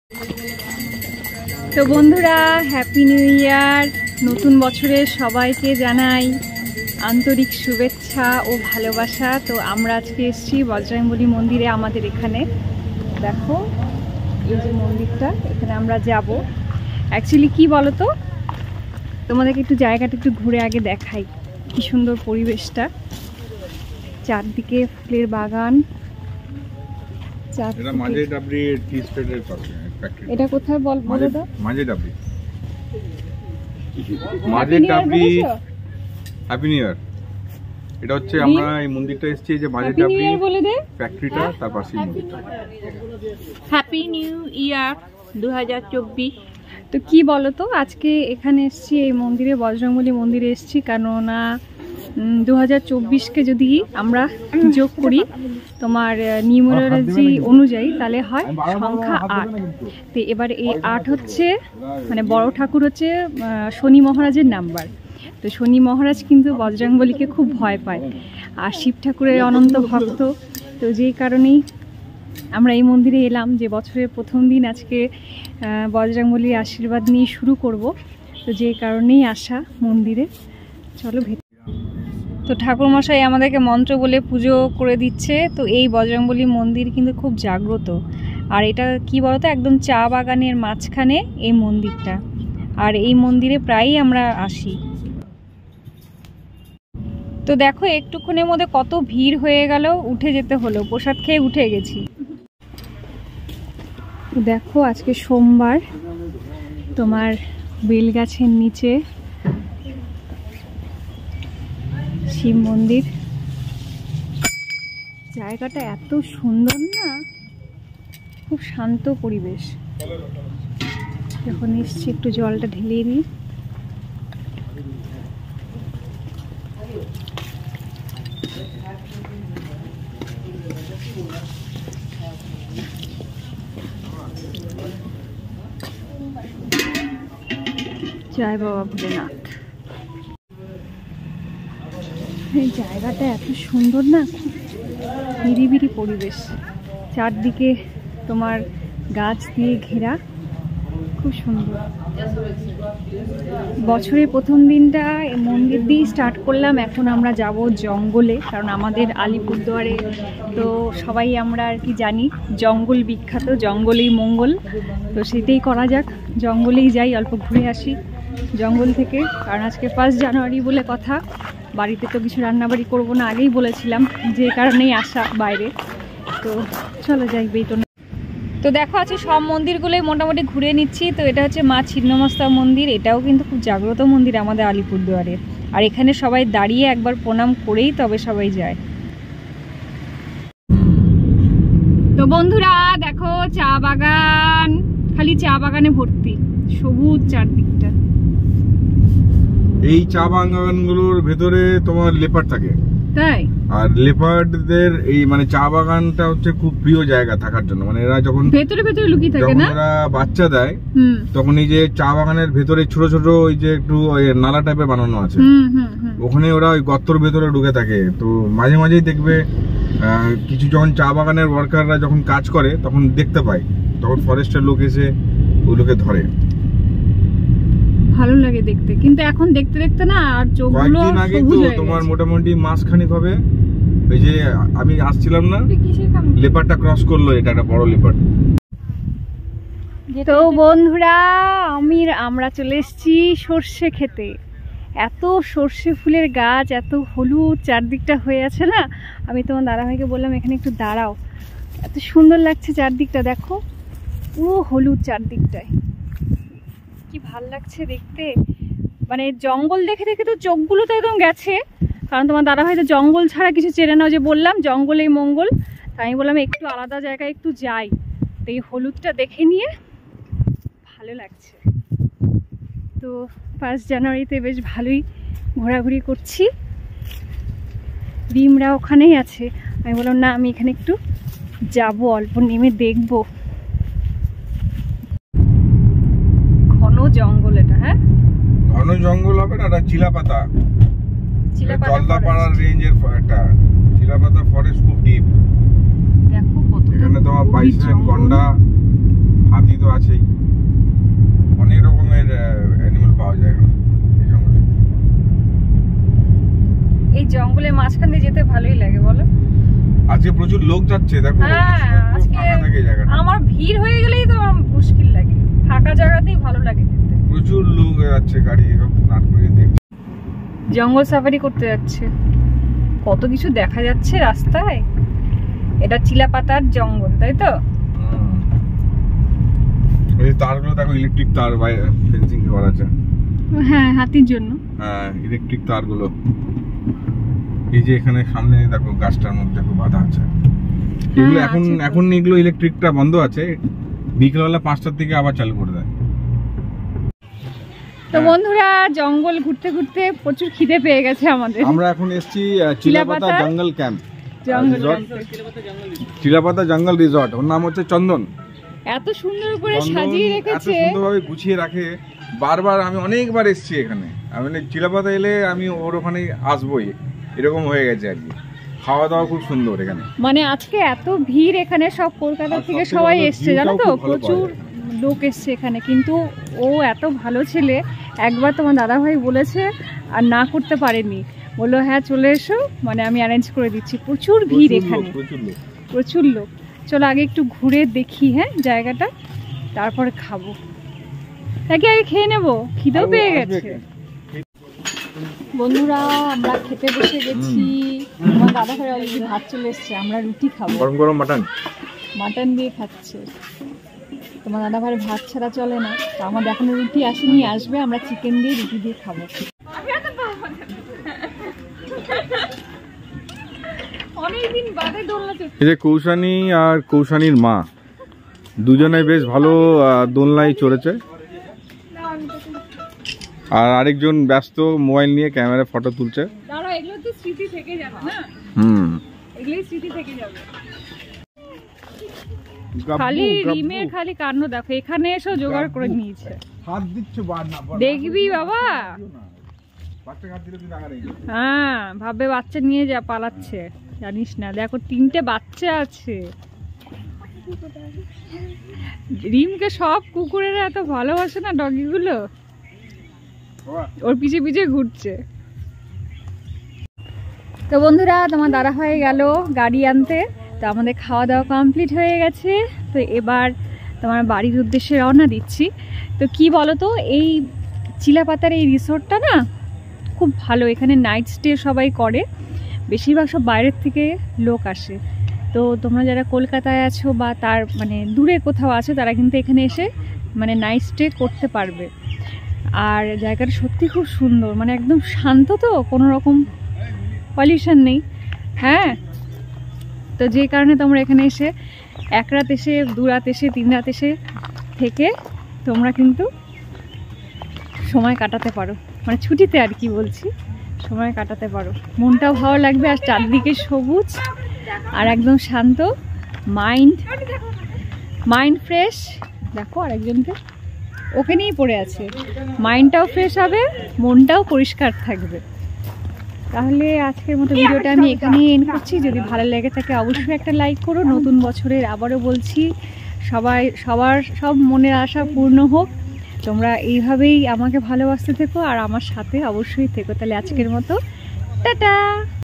তো বন্ধুরা, happy new ইয়ার। নতুন বছরের সবাইকে জানাই আন্তরিক শুভেচ্ছা ও ভালোবাসা। তো আমরা আজকে এসেছি বজরংবলী মন্দিরে। আমাদের এখানে দেখো এই যে মন্দিরটা, এখানে আমরা যাব। অ্যাকচুয়ালি কি বলো তো, তোমাদেরকে একটু জায়গাটা একটু ঘুরে আগে দেখাই। কি সুন্দর পরিবেশটা, চারদিকে ফুলের বাগান। এটা কোথায় বল বলো তো? Majherdabri. Majherdabri happy new year. এটা হচ্ছে আমরা এই মন্দিরটা এসেছি যে মাঝেডাবরি ফ্যাক্টরিটা, তার পাশে মন্দিরটা। Happy new year 2024। তো কি বলো তো, আজকে এখানে এসেছি এই মন্দিরে, বজরংবলী মন্দিরে এসেছি, কেননা 2024কে যদি আমরা যোগ করি তোমার নিউমারোলজি অনুযায়ী, তাহলে হয় সংখ্যা 8। তো এবার এই 8 হচ্ছে মানে বড় ঠাকুর হচ্ছে শনি মহারাজের নাম্বার। তো শনি মহারাজ কিন্তু বজরংবলীকে খুব ভয় পায়, আর শিব ঠাকুরের অনন্ত ভক্ত। তো যেই কারণেই আমরা এই মন্দিরে এলাম, যে বছরের প্রথম দিন আজকে বজরংবলীর আশীর্বাদ নিয়ে শুরু করব। তো যেই কারণেই আসা মন্দিরে। চলো ভেতরে। তো ঠাকুরমশাই আমাদেরকে মন্ত্র বলে পুজো করে দিচ্ছে। তো এই বজরংবলী মন্দির কিন্তু খুব জাগ্রত, আর এটা কি বলতো, একদম চা বাগানের মাঝখানে এই মন্দিরটা। আর এই মন্দিরে প্রায়ই আমরা আসি। তো দেখো একটুক্ষণের মধ্যে কত ভিড় হয়ে গেল, উঠে যেতে হলো, প্রসাদ খেয়ে উঠে গেছি। দেখো আজকে সোমবার, তোমার বেলগাছের নিচে শিব মন্দির। জায়গাটা এত সুন্দর না, খুব শান্ত পরিবেশ। যখন এসছি একটু জলটা ঢেলে দিই। জয় বাবা ভোলেনাথ। এই জায়গাটা এত সুন্দর না, খুব নিরিবিলি পরিবেশ, চারদিকে তোমার গাছ দিয়ে ঘেরা, খুব সুন্দর। বছরের প্রথম দিনটা এই মন্দির দিয়ে স্টার্ট করলাম। এখন আমরা যাব জঙ্গলে, কারণ আমাদের আলিপুরদুয়ারে তো সবাই আমরা আর কি জানি জঙ্গল বিখ্যাত, জঙ্গলেই মঙ্গল। তো সেটাই করা যাক, জঙ্গলেই যাই, অল্প ঘুরে আসি জঙ্গল থেকে। কারণ আজকে 1 জানুয়ারি বলে কথা, বাড়িতে তো কিছু রান্নাবাড়ি করবো না, আগেই বলেছিলাম, যে কারণেই আসা বাইরে। তো চলো যাই বেতন। তো দেখো আছে সব মন্দিরগুলোই মোটামুটি ঘুরে নিচ্ছি। তো এটা হচ্ছে মা ছিন্নমস্তা মন্দির, এটাও কিন্তু খুব জাগ্রত মন্দির আমাদের আলিপুরদুয়ারের। আর এখানে সবাই দাঁড়িয়ে একবার প্রণাম করেই তবে সবাই যায়। তো বন্ধুরা দেখো চা বাগান, খালি চা বাগানে ভর্তি, সবুজ চারদিকটা। এই চা বাগানগুলোর ভেতরে তোমার লেপার্ড থাকে, তাই? আর লেপার্ডদের এই মানে চা বাগানটা হচ্ছে খুব প্রিয় জায়গা থাকার জন্য। মানে এরা যখন ভেতরে ভেতরে লুকিয়ে থাকে না, ওরা বাচ্চা দেয়, তখন এই যে চা বাগানের ভেতরে ছোট ছোট ওই যে একটু নালা টাইপের বানানো আছে, ওখানে ওরা ওই গর্তর ভেতরে ঢুকে থাকে। তো মাঝে মাঝেই দেখবে কিছু যখন চা বাগানের ওয়ার্কাররা যখন কাজ করে তখন দেখতে পায়, তখন ফরেস্টের লোক এসে ওগুলোকে ধরে। ভালো লাগে দেখতে, কিন্তু এখন দেখতে দেখতে না আর চোখগুলো কয়েকদিন আগে তো তোমার মোটামুটি মাসখানেক হবে, ওই যে আমি আসছিলাম না, লেপারটা ক্রস করলো, এটা একটা বড় লেপার। তো বন্ধুরা আমরা চলে এসেছি সর্ষে খেতে। এত সর্ষে ফুলের গাছ, এত হলুদ চারদিকটা হয়ে আছে না। আমি তোমার দাদাভাইকে বললাম এখানে একটু দাঁড়াও, এত সুন্দর লাগছে চারদিকটা। দেখো পুরো হলুদ চারদিকটায়, কি ভাল লাগছে দেখতে। মানে জঙ্গল দেখে দেখে তো চোখগুলো তো একদম গেছে, কারণ তোমার দাদাভাই তো জঙ্গল ছাড়া কিছু চেনে না, যে বললাম জঙ্গলেই মঙ্গল। তাই আমি বললাম একটু আলাদা জায়গায় একটু যাই। তো এই হলুদটা দেখে নিয়ে ভালো লাগছে। তো 1 জানুয়ারিতে বেশ ভালোই ঘোরাঘুরি করছি। রিমরা ওখানেই আছে, আমি বললাম না আমি এখানে একটু যাবো, অল্প নেমে দেখবো। ঘন জঙ্গল এটা, হ্যাঁ ঘন জঙ্গল হবে না, এটা চিলাপাতা, জলদাপাড়ার রেঞ্জের একটা চিলাপাতা ফরেস্ট, খুব ডিপ। দেখো কত এখানে তোমার বাইসন, গন্ডা, হাতি তো আছেই, অনেক রকমের অ্যানিমাল পাওয়া যায় এখানে এই জঙ্গলে। এই জঙ্গলের মাঝখান দিয়ে যেতে ভালোই লাগে বলো। আজকে প্রচুর লোক যাচ্ছে, দেখো ফাঁকা থাকে জায়গাটা। আমার ভিড় হয়ে গেলেই তো আমার মুশকিল লাগে, ফাঁকা জায়গাতেই ভালো লাগে যেতে। প্রচুর লোক যাচ্ছে, গাড়ি সব স্নান করে দেখছে। জঙ্গল সাফারি করতে যাচ্ছে, কত কিছু দেখা যাচ্ছে রাস্তায়। এটা চিলাপাতার জঙ্গল, তাই তো? এই তারগুলো দেখো, ইলেকট্রিক তার, ফেন্সিং করা আছে। হ্যাঁ, হাতির জন্য। হ্যাঁ, ইলেকট্রিক তারগুলো। এই যে এখানে সামনে দেখো গাছটার মধ্যে দেখো বাঁধা আছে। এগুলো এখন এগুলো ইলেকট্রিকটা বন্ধ আছে, বিকেলবেলা 5টার দিকে আবার চালু করে দেয়। তো বন্ধুরা, জঙ্গল ঘুরতে ঘুরতে প্রচুর খিদে পেয়ে গেছে আমাদের। আমরা এখন এসেছি চিলাপাতা জঙ্গল ক্যাম্প, জঙ্গল চিলাপাতা জঙ্গল রিসর্ট। ওর নাম হচ্ছে চন্দন। এত সুন্দর করে সাজিয়ে রেখেছে, এত সুন্দরভাবে গুছিয়ে রাখে। বারবার আমি অনেকবার এসেছি এখানে, আমি চিলাপাতা এলে আমি ওর ওখানে আসবোই, এরকম হয়ে গেছে আর কি। খাওয়া দাওয়া খুব সুন্দর এখানে। মানে আজকে এত ভিড় এখানে, সব কলকাতা থেকে সবাই এসছে জানো তো, প্রচুর লোক এসছে এখানে। কিন্তু ও এত ভালো ছেলে, একবার তোমার দাদাভাই বলেছে আর না করতে পারেনি, বললো হ্যাঁ চলে এসো, মানে আমি অ্যারেঞ্জ করে দিচ্ছি। প্রচুর ভিড় এখানে, প্রচুর লোক। চলো আগে একটু ঘুরে দেখি হ্যাঁ জায়গাটা, তারপরে খাবো। নাকি আগে খেয়ে নেবো, খিদেও পেয়ে গেছে। বন্ধুরা, আমরা খেতে বসে গেছি। আমার দাদা ভাই অলরেডি ভাত চলে এসছে, আমরা রুটি খাবো। গরম গরম মাটন দিয়ে খাচ্ছে। তোমার দাদা ভাই ভাত ছাড়া চলে না, তো আমাদের এখনো রুটি আসেনি, আসবে। আমরা চিকেন দিয়ে রুটি দিয়ে খাবো। অনেকদিন বাদে দোলনা চড়ছে। এই যে কৌশানী আর কৌশানীর মা দুজনে বেশ ভালো দোলনায় চড়েছে, আর আরেকজন ব্যস্ত মোবাইল নিয়ে ক্যামেরা ফটো তুলছে। দাঁড়াও, এগুলো তো স্মৃতি থেকে যাবে না? এগুলোই স্মৃতি থেকে যাবে। খালি রিমের খালি কাণ্ড দেখো, এখানে এসেও জোগাড় করে নিয়েছে। হাত দিচ্ছ দেখবি বাবা, হ্যাঁ ভাবে বাচ্চা নিয়ে যা পালাচ্ছে, জানিস না? দেখো 3টে বাচ্চা আছে। রিমকে সব কুকুরেরা এত ভালোবাসে না, ডগিগুলো ওর পিছে পিছে ঘুরছে। তো বন্ধুরা, তোমার দাদা হয়ে গেল গাড়ি আনতে, তো আমাদের খাওয়া দাওয়া কমপ্লিট হয়ে গেছে। তো এবার তোমার বাড়ির উদ্দেশ্যে রওনা দিচ্ছি। তো কি বলো তো, এই চিলাপাতার এই রিসোর্টটা না খুব ভালো, এখানে নাইট স্টে সবাই করে, বেশিরভাগ সব বাইরের থেকে লোক আসে। তো তোমরা যারা কলকাতায় আছো বা তার মানে দূরে কোথাও আছো, তারা কিন্তু এখানে এসে মানে নাইট স্টে করতে পারবে। আর জায়গাটা সত্যি খুব সুন্দর, মানে একদম শান্ত, তো কোনো রকম পলিউশন নেই। হ্যাঁ, তো যে কারণে তোমরা এখানে এসে 1 রাত এসে 2 রাত এসে 3 রাত এসে থেকে তোমরা কিন্তু সময় কাটাতে পারো, মানে ছুটিতে আর কি বলছি, সময় কাটাতে পারো। মনটাও ভালো লাগবে, আর চারদিকে সবুজ আর একদম শান্ত, মাইন্ড ফ্রেশ। দেখো আরেকজনকে, ওকে নিয়েই পড়ে আছে। মাইন্ডটাও ফ্রেশ হবে, মনটাও পরিষ্কার থাকবে। তাহলে আজকের মতো ভিডিওটা আমি এখানেই এন্ড করছি। যদি ভালো লেগে থাকে অবশ্যই একটা লাইক করো। নতুন বছরের আবারও বলছি, সবার সব মনের আশা পূর্ণ হোক। তোমরা এইভাবেই আমাকে ভালোবাসতে থেকো আর আমার সাথে অবশ্যই থেকো। তাহলে আজকের মতো টাটা।